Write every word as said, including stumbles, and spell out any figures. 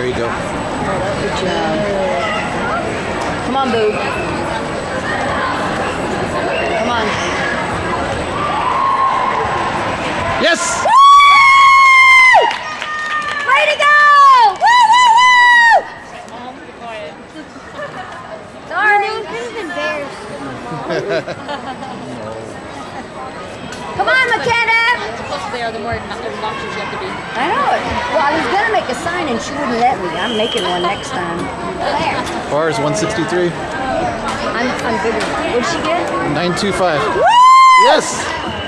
you go. Good job. Come on, Boo. Come on. Yes! Woo! Way to go! Woo, woo, woo! Sorry. Could have been bears. Come on, McKenna. The closer they are, the more obnoxious you have to be. I know it. Well, I was going to make a sign and she wouldn't let me. I'm making one next time. There. Bar is one sixty-three. I'm, I'm good. What did she get? nine two five. Woo! Yes!